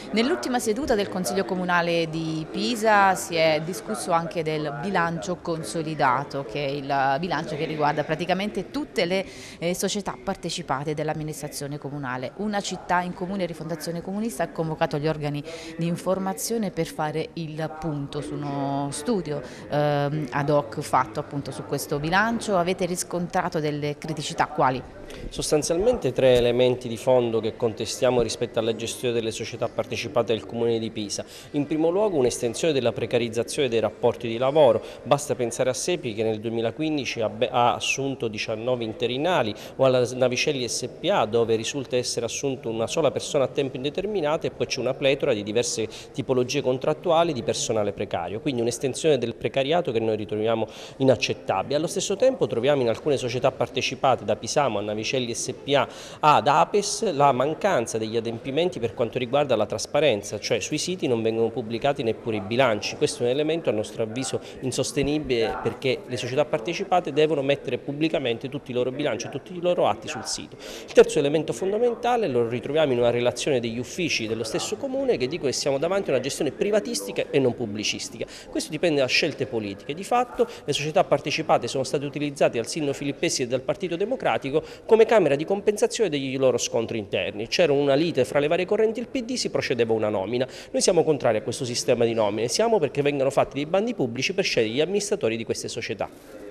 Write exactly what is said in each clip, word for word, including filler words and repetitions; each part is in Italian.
Nell'ultima seduta del Consiglio Comunale di Pisa si è discusso anche del bilancio consolidato, che è il bilancio che riguarda praticamente tutte le eh, società partecipate dell'amministrazione comunale. Una città in comune e Rifondazione Comunista ha convocato gli organi di informazione per fare il punto su uno studio ehm, ad hoc fatto appunto su questo bilancio. Avete riscontrato delle criticità quali? Sostanzialmente tre elementi di fondo che contestiamo rispetto alla gestione delle società partecipate del Comune di Pisa. In primo luogo un'estensione della precarizzazione dei rapporti di lavoro, basta pensare a Sepi che nel duemilaquindici ha assunto diciannove interinali o alla Navicelli S P A dove risulta essere assunto una sola persona a tempo indeterminato e poi c'è una pletora di diverse tipologie contrattuali di personale precario, quindi un'estensione del precariato che noi ritroviamo inaccettabile. Allo stesso tempo troviamo in alcune società partecipate da Pisamo a Navicelli S P A ad Apes la mancanza degli adempimenti per quanto riguarda la trasparenza, cioè sui siti non vengono pubblicati neppure i bilanci. Questo è un elemento a nostro avviso insostenibile perché le società partecipate devono mettere pubblicamente tutti i loro bilanci e tutti i loro atti sul sito. Il terzo elemento fondamentale lo ritroviamo in una relazione degli uffici dello stesso comune che dico che siamo davanti a una gestione privatistica e non pubblicistica. Questo dipende da scelte politiche. Di fatto le società partecipate sono state utilizzate dal sindaco Filippessi e dal Partito Democratico come camera di compensazione degli loro scontri interni. C'era una lite fra le varie correnti del P D, si procedeva a una nomina. Noi siamo contrari a questo sistema di nomine, siamo perché vengano fatti dei bandi pubblici per scegliere gli amministratori di queste società.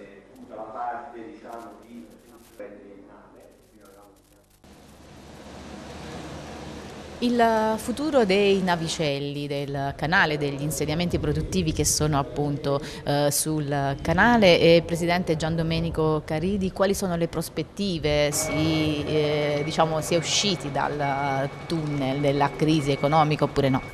Il futuro dei navicelli, del canale, degli insediamenti produttivi che sono appunto eh, sul canale e Presidente Gian Domenico Caridi, quali sono le prospettive? Si, eh, diciamo, si è usciti dal tunnel della crisi economica oppure no?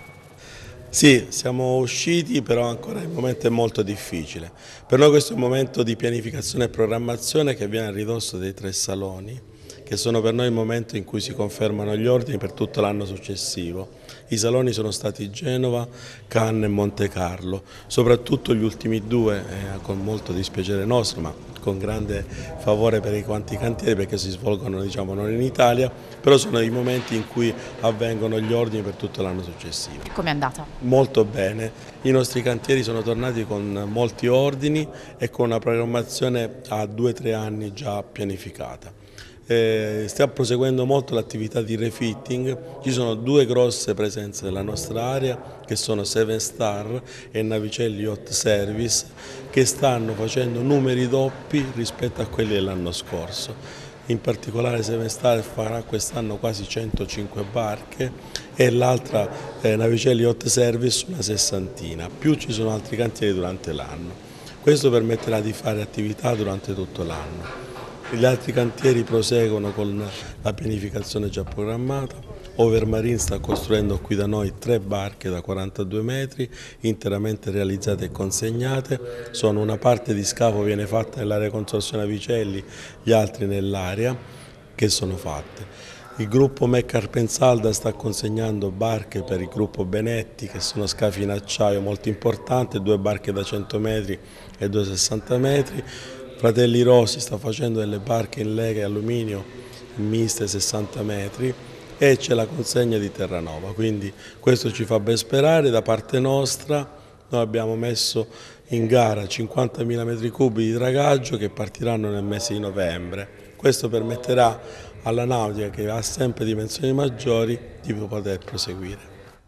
Sì, siamo usciti, però ancora il momento è molto difficile. Per noi questo è un momento di pianificazione e programmazione che viene a ridosso dei tre saloni, che sono per noi il momento in cui si confermano gli ordini per tutto l'anno successivo. I saloni sono stati Genova, Cannes e Monte Carlo, soprattutto gli ultimi due, eh, con molto dispiacere nostro, ma con grande favore per i quanti cantieri perché si svolgono diciamo, non in Italia, però sono i momenti in cui avvengono gli ordini per tutto l'anno successivo. Come è andata? Molto bene, i nostri cantieri sono tornati con molti ordini e con una programmazione a due o tre anni già pianificata. Eh, stiamo proseguendo molto l'attività di refitting, ci sono due grosse presenze nella nostra area che sono Seven Star e Navicelli Yacht Service che stanno facendo numeri doppi rispetto a quelli dell'anno scorso. In particolare Seven Star farà quest'anno quasi centocinque barche e l'altra eh, Navicelli Yacht Service una sessantina, più ci sono altri cantieri durante l'anno. Questo permetterà di fare attività durante tutto l'anno. Gli altri cantieri proseguono con la pianificazione già programmata. Overmarine sta costruendo qui da noi tre barche da quarantadue metri, interamente realizzate e consegnate. Sono una parte di scafo viene fatta nell'area Consorzione Navicelli, gli altri nell'area che sono fatte. Il gruppo Meccarpensalda sta consegnando barche per il gruppo Benetti, che sono scafi in acciaio molto importanti, due barche da cento metri e due da sessanta metri. Fratelli Rossi sta facendo delle barche in lega e alluminio miste sessanta metri e c'è la consegna di Terranova, quindi questo ci fa ben sperare. Da parte nostra noi abbiamo messo in gara cinquantamila metri cubi di dragaggio che partiranno nel mese di novembre. Questo permetterà alla nautica, che ha sempre dimensioni maggiori, di poter proseguire.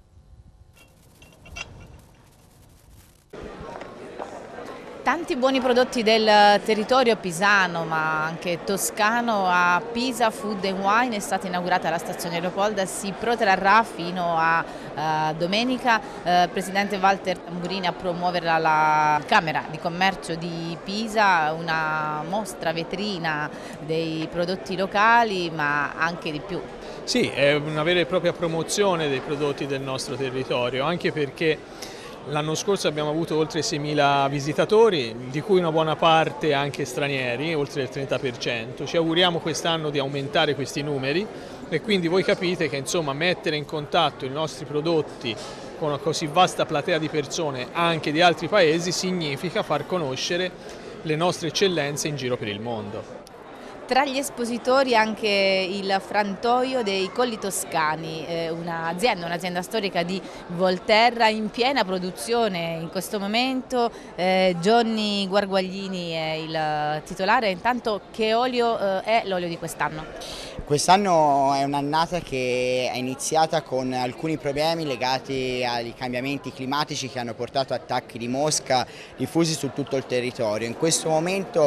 Tanti buoni prodotti del territorio pisano ma anche toscano. A Pisa Food and Wine è stata inaugurata la stazione Leopolda, si protrarrà fino a uh, domenica. Uh, Presidente Walter Tamburini a promuovere alla Camera di Commercio di Pisa una mostra vetrina dei prodotti locali ma anche di più. Sì, è una vera e propria promozione dei prodotti del nostro territorio, anche perché l'anno scorso abbiamo avuto oltre seimila visitatori, di cui una buona parte anche stranieri, oltre il trenta per cento. Ci auguriamo quest'anno di aumentare questi numeri e quindi voi capite che insomma, mettere in contatto i nostri prodotti con una così vasta platea di persone anche di altri paesi significa far conoscere le nostre eccellenze in giro per il mondo. Tra gli espositori anche il frantoio dei Colli Toscani, eh, un'azienda, un'azienda storica di Volterra in piena produzione in questo momento. eh, Johnny Guarguaglini è il titolare. Intanto che olio eh, è l'olio di quest'anno? Quest'anno è un'annata che è iniziata con alcuni problemi legati ai cambiamenti climatici che hanno portato attacchi di mosca diffusi su tutto il territorio. In questo momento,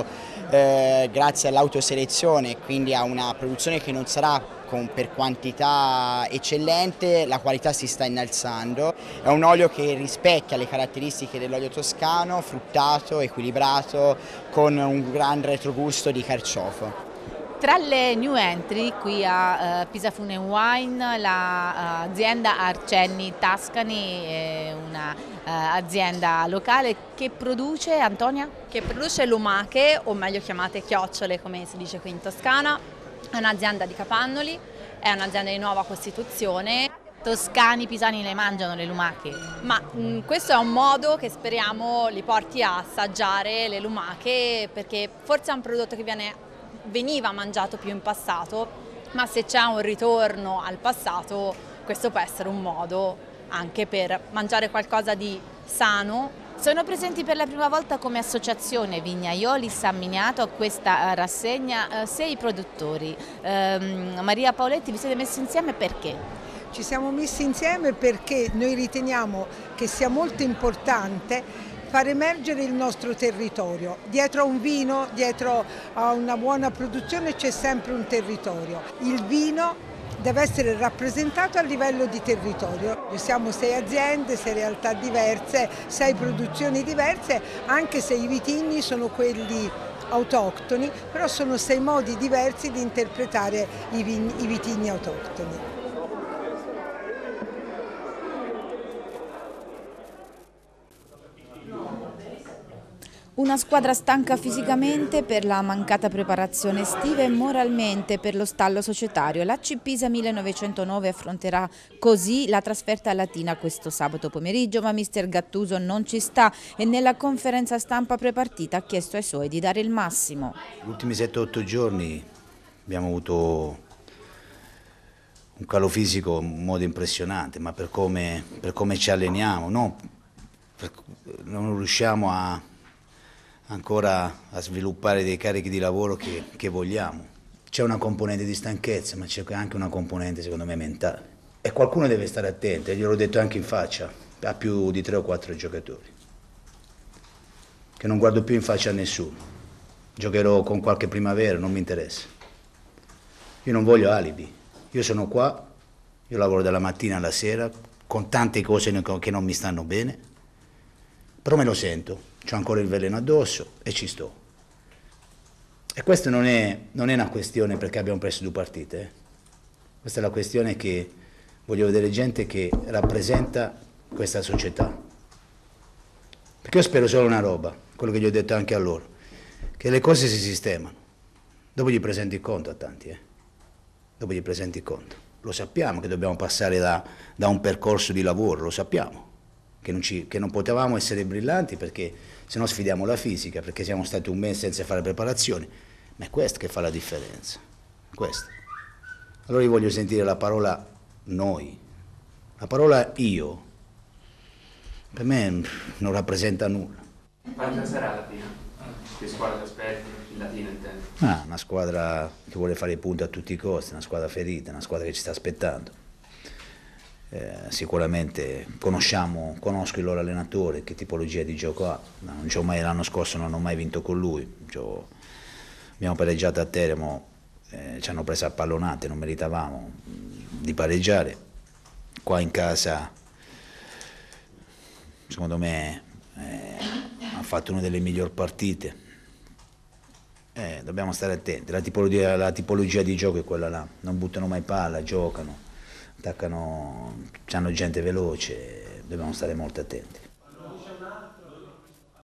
eh, grazie all'autoselezione e quindi a una produzione che non sarà con, per quantità eccellente, la qualità si sta innalzando. È un olio che rispecchia le caratteristiche dell'olio toscano, fruttato, equilibrato, con un gran retrogusto di carciofo. Tra le new entry qui a uh, Pisa Food and Wine l'azienda uh, Arcenni Tascani è un'azienda uh, locale che produce, Antonia? Che produce lumache, o meglio chiamate chiocciole come si dice qui in Toscana. È un'azienda di Capannoli, è un'azienda di nuova costituzione. Toscani, pisani le mangiano le lumache? Ma mh, questo è un modo che speriamo li porti a assaggiare le lumache, perché forse è un prodotto che viene veniva mangiato più in passato, ma se c'è un ritorno al passato questo può essere un modo anche per mangiare qualcosa di sano. Sono presenti per la prima volta come associazione Vignaioli San Miniato a questa rassegna eh, sei produttori. ehm, Maria Paoletti, vi siete messi insieme perché? Ci siamo messi insieme perché noi riteniamo che sia molto importante far emergere il nostro territorio. Dietro a un vino, dietro a una buona produzione c'è sempre un territorio. Il vino deve essere rappresentato a livello di territorio. Siamo sei aziende, sei realtà diverse, sei produzioni diverse, anche se i vitigni sono quelli autoctoni, però sono sei modi diversi di interpretare i, i vitigni autoctoni. Una squadra stanca fisicamente per la mancata preparazione estiva e moralmente per lo stallo societario. La C Pisa millenovecentonove affronterà così la trasferta latina questo sabato pomeriggio, ma mister Gattuso non ci sta e nella conferenza stampa prepartita ha chiesto ai suoi di dare il massimo. Gli ultimi sette otto giorni abbiamo avuto un calo fisico in modo impressionante, ma per come, per come ci alleniamo, no? Per, non riusciamo a ancora a sviluppare dei carichi di lavoro che, che vogliamo. C'è una componente di stanchezza, ma c'è anche una componente secondo me mentale. E qualcuno deve stare attento, e gliel'ho detto anche in faccia, a più di tre o quattro giocatori, che non guardo più in faccia a nessuno. Giocherò con qualche primavera, non mi interessa. Io non voglio alibi, io sono qua, io lavoro dalla mattina alla sera, con tante cose che non mi stanno bene, però me lo sento. C'ho ancora il veleno addosso e ci sto. E questa non è, non è una questione perché abbiamo perso due partite. Eh. Questa è la questione che voglio vedere gente che rappresenta questa società. Perché io spero solo una roba, quello che gli ho detto anche a loro, che le cose si sistemano. Dopo gli presenti il conto a tanti. Eh. Dopo gli presenti il conto. Lo sappiamo che dobbiamo passare da, da un percorso di lavoro, lo sappiamo. Che non, ci, che non potevamo essere brillanti perché se no sfidiamo la fisica, perché siamo stati un mese senza fare preparazioni, ma è questo che fa la differenza, questo. Allora io voglio sentire la parola noi, la parola io, per me non rappresenta nulla. Quanta sarà la Latina? Che squadra ti aspetti? Il Latino intendo. Ah, una squadra che vuole fare i punti a tutti i costi, una squadra ferita, una squadra che ci sta aspettando. Eh, sicuramente conosciamo, conosco il loro allenatore, che tipologia di gioco ha. Non c'ho mai, l'anno scorso non ho mai vinto con lui, abbiamo pareggiato a Teramo, eh, ci hanno preso a pallonate, non meritavamo di pareggiare. Qua in casa secondo me eh, ha fatto una delle migliori partite. Eh, dobbiamo stare attenti, la tipologia, la tipologia di gioco è quella là, non buttano mai palla, giocano, attaccano, hanno gente veloce, dobbiamo stare molto attenti.